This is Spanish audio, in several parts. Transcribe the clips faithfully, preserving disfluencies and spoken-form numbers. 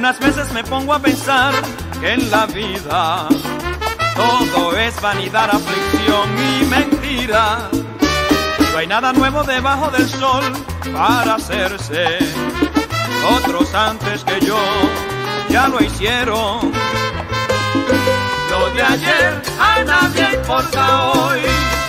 Algunas veces me pongo a pensar que en la vida todo es vanidad, aflicción y mentira. No hay nada nuevo debajo del sol para hacerse. Otros antes que yo ya lo hicieron. Lo de ayer a nadie importa hoy.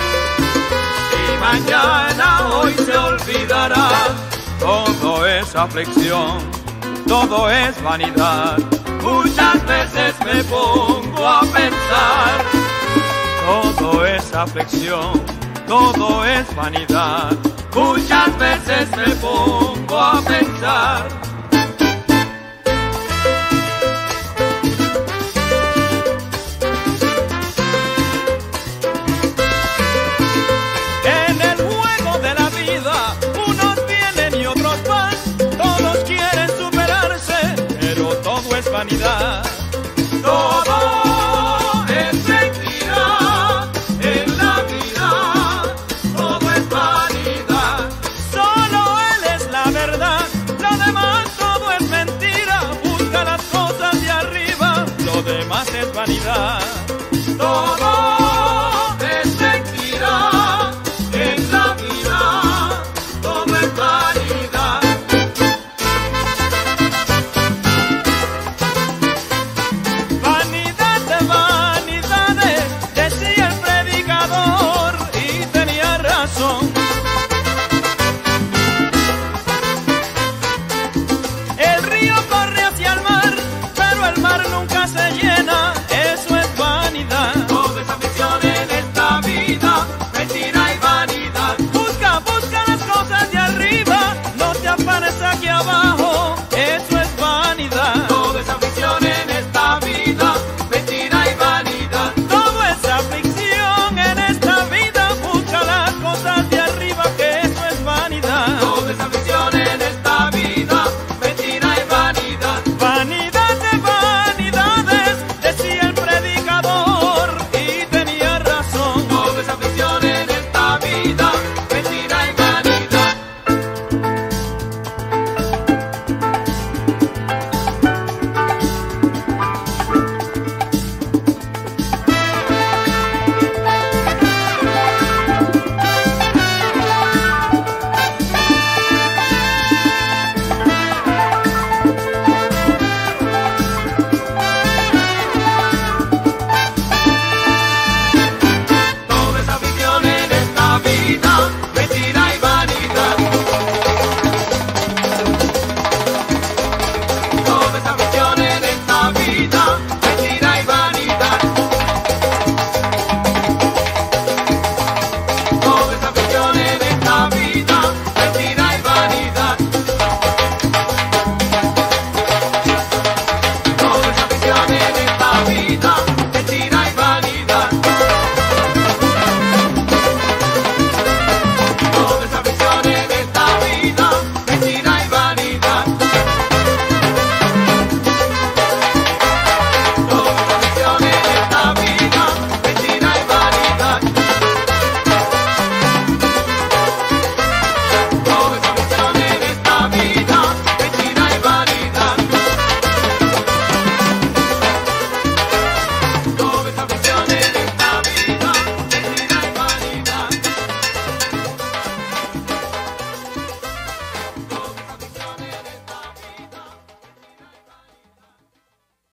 Y mañana hoy se olvidará. Todo es aflicción, todo es vanidad. Muchas veces me pongo a pensar. Todo es aflicción, todo es vanidad. Muchas veces me pongo a pensar. En el juego de la vida, unos vienen y otros van. Todos quieren superarse, pero todo es vanidad. Todo es mentira en la vida. Todo es vanidad. Solo Él es la verdad. Lo demás todo es mentira. Busca las cosas de arriba. Lo demás es vanidad. Todo es mentira en la vida. Todo es vanidad. Vanidad de vanidades, decía el predicador, y tenía razón. El río corre hacia el mar, pero el mar nunca se llena.